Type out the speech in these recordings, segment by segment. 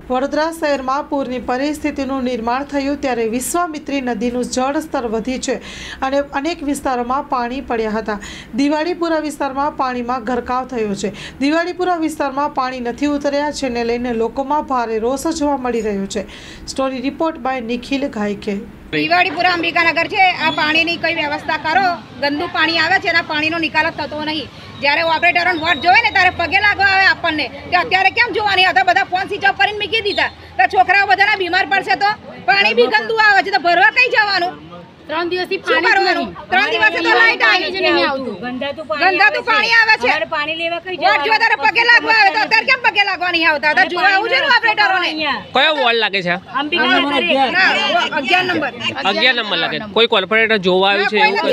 વડોદરા શહેરમાં પૂરની પરિસ્થિતિનું નિર્માણ થયું ત્યારે વિશ્વામિત્રી નદીનું જળસ્તર વધી છે અને અનેક વિસ્તારોમાં પાણી પડ્યા હતા। દિવાળીપુરા વિસ્તારમાં પાણીમાં ગરકાવ થયો છે। દિવાળીપુરા વિસ્તારમાં પાણી નથી ઉતર્યા, જેને લઈને લોકોમાં ભારે રોષ જોવા મળી રહ્યો છે। Story report by Nikhil Gayke. Diwalipura Ambikanagar છે, આ પાણીની કઈ વ્યવસ્થા કરો। ગંદુ પાણી આવે છે, એના પાણીનો નિકાલ થતો નહીં। જ્યારે ઓપરેટરોને વોટ જોવે ને ત્યારે પગે લાગવા આવે આપણને કે અત્યારે કેમ જોવાની હતા, બધા ફોન સ્વિચ ઓફ કરીને મૂકી દીધા તો છોકરાઓ બધાના બીમાર પડશે તો પાણી બી ગંદુ આવે છે તો ભરવા કઈ જવાનું? 3 દિવસથી પાણી કરવાનું, 3 દિવસથી તો લાઈટ આવી જ નહીં આવતું, ગંદાતું પાણી આવે છે। પાણી લેવા કઈ વોટ જોવે ત્યારે પગે લાગવા આવે તો અત્યારે કેમ પગે લાગવા નહીં આવતા? તો જોવા આવું છે ને ઓપરેટરોને। કયો વોર્ડ લાગે છે? 11 નંબર લાગે। કોઈ કોર્પોરેટર જોવા આવ્યું છે એવું?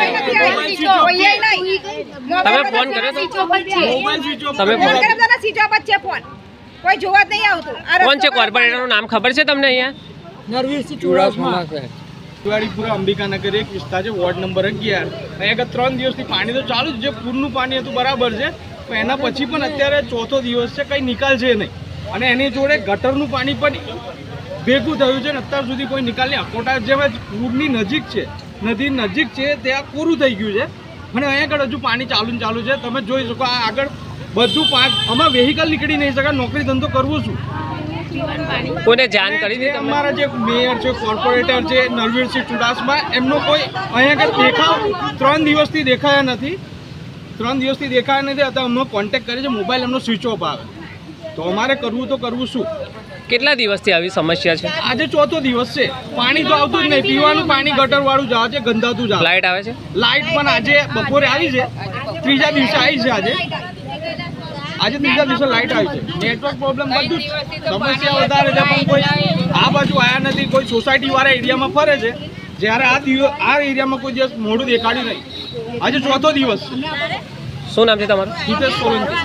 તમે ફોન કર્યો તો? તમે ફોન કર્યો? સ્વિચ ઓફ જ છે ફોન, કોઈ જોવા જ નહીં આવતું। કોણ છે કોર્પોરેટરનું નામ ખબર છે તમને? અહીંયા નરવીરસિંહ ચુડાસમા દિવાળીપુરા અંબિકાનગર એક વિસ્તાર છે, વોર્ડ નંબર 11। અહીંયા 3 દિવસથી પાણી તો ચાલુ જ છે, પૂરનું પાણી હતું બરાબર છે, પણ એના પછી પણ અત્યારે ચોથો દિવસ છે, કંઈ નિકાલ છે નહીં અને એની જોડે ગટરનું પાણી પણ ભેગું થયું છે ને અત્યાર સુધી કોઈ નિકાલ નહીં। અકોટા જેમ પૂરની નજીક છે, નદી નજીક છે, ત્યાં પૂરું થઈ ગયું છે અને અહીંયા આગળ હજુ પાણી ચાલુ છે। તમે જોઈ શકો આ આગળ બધું આમાં વેહિકલ નીકળી નહીં શકે, નોકરી ધંધો કરવું શું? કોને જાણ કરી હતી? અમારા જે મેયર છે, કોર્પોરેટર છે નરવીરસિંહ ચુડાસમા, એમનો કોઈ અહીંયા આગળ દેખાવ 3 દિવસથી દેખાયા નથી। અત્યારે અમને કોન્ટેક્ટ કરે છે, મોબાઈલ એમનો સ્વિચ ઓફ આવે તો અમારે કરવું તો કરવું શું? કેટલા દિવસથી આવી સમસ્યા છે? આજે ચોથો દિવસ છે, પાણી તો આવતું જ નહીં। પીવાનું પાણી ગટર વાળું જ આવે છે, ગંદાતું જ આવે। લાઇટ આવે છે? લાઇટ પણ આજે બપોરે આવી છે, ત્રીજા દિવસે આવી છે। આજે ત્રીજા દિવસે લાઇટ આવી છે। નેટવર્ક પ્રોબ્લેમ બધું સમસ્યા વધારે છે, પણ કોઈ આ બાજુ આવ્યા નથી। કોઈ સોસાયટી વાળા એરિયામાં ફરે છે, જ્યારે આ એરિયામાં કોઈ દિવસ મોઢું દેખાડ્યું નહીં। આજે ચોથો દિવસ છે। શું નામ છે તમારું? હિતેશ સોલંકી।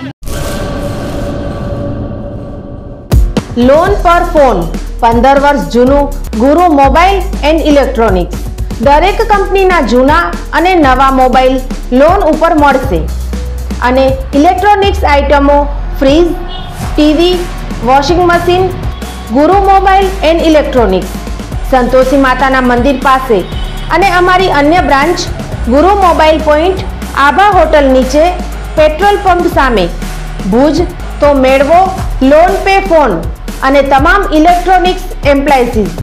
લોન પર ફોન 15 વર્ષ જૂનું ગુરુ મોબાઈલ એન્ડ ઇલેક્ટ્રોનિક્સ। દરેક કંપનીના જૂના અને નવા મોબાઈલ લોન ઉપર મળશે અને ઇલેક્ટ્રોનિક્સ આઇટમો fridge, TV, washing machine. Guru mobile and electronics Santoshi માતાના મંદિર પાસે અને અમારી અન્ય branch Guru mobile point Abha hotel નીચે, પેટ્રોલ પંપ સામે, ભુજ। તો મેળવો લોન પે ફોન અને તમામ ઇલેક્ટ્રોનિક્સ એપ્લાયન્સીસ।